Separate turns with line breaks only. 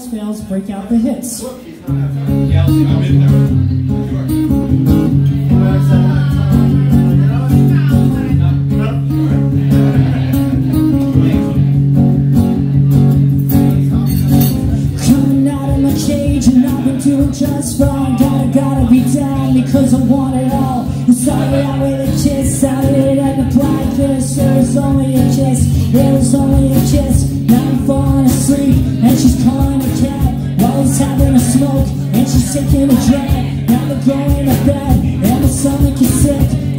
else fails, break out the hits. Coming out of my cage and I've been doing just fine. Gotta be down because I want it all. You started out with a kiss, started at the blind kiss. There was only a kiss, there was only a kiss. Now I'm falling asleep and she's calling a cab while he's having a smoke and she's taking a drag. Now we're going to bed and my stomach is sick.